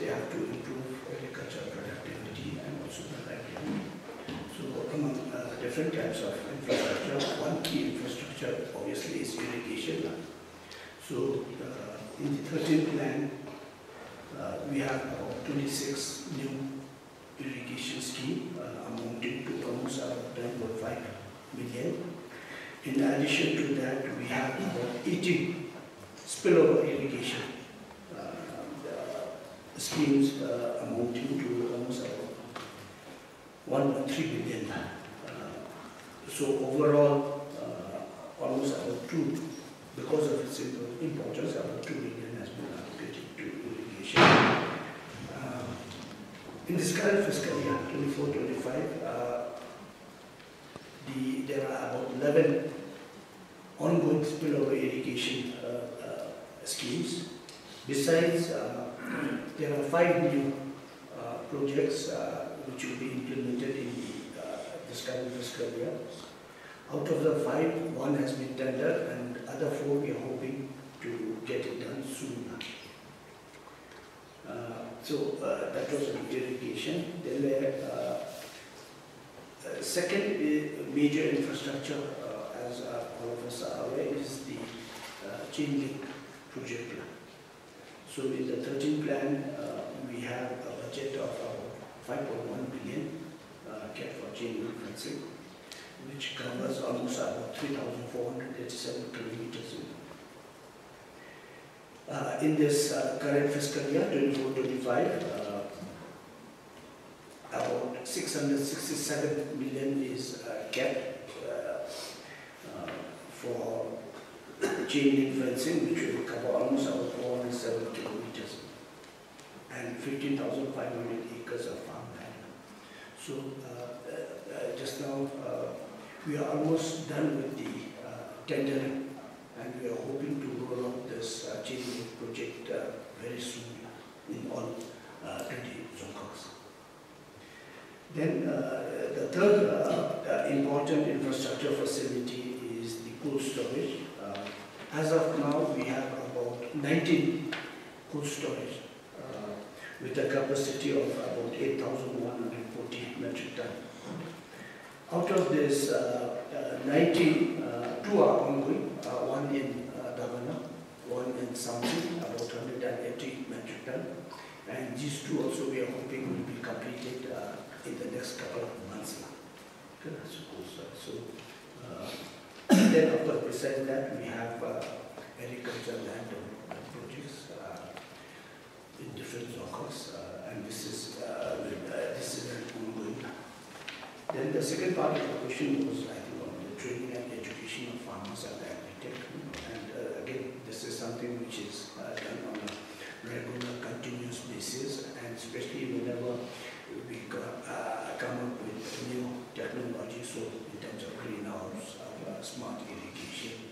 have to improve agricultural productivity and also the livelihood. So among different types of infrastructure, one key infrastructure obviously is irrigation. So in the 13th plan, we have about 26 new irrigation schemes amounting to almost about 10.5 million. In addition to that, we have about 18 spillover irrigation schemes amounting to almost about 1.3 billion. So overall, almost about 2, because of its importance, about 2 billion has been allocated to irrigation. In this current fiscal year, 24-25, there are about 11 ongoing spillover irrigation schemes. Besides, there are 5 new projects which will be implemented in this current fiscal year. Out of the 5, 1 has been tendered, and other 4 we are hoping to get it done soon. So that was the irrigation. Then the second major infrastructure, as all of us are aware, is the chain link project. So in the 13th plan, we have a budget of about 5.1 billion kept for chain link fencing, which covers almost about 3,487 kilometers. In this current fiscal year, 24-25, about 667 million is kept for chain link fencing, which will cover almost about 407 kilometers and 15,500 acres of farmland. So just now, we are almost done with the tendering, and we are hoping to roll out this chain link project very soon in all 20 zones. Then the third important infrastructure facility is the cold storage. As of now, we have about 19 cold storage with a capacity of about 8,140 metric tons. Out of this 19, 2 are ongoing, one in Davana, one in Samsi, about 180 metric tons. And these 2 also we are hoping will be completed in the next couple of months. Then of course besides that we have agricultural land projects in different zones, and this is an ongoing. Then the second part of the question was, I think, on the training and education of farmers and agri-tech. And again, this is something which is done on a regular, continuous basis, and especially whenever we come up with new technology, so in terms of greenhouse, smart irrigation,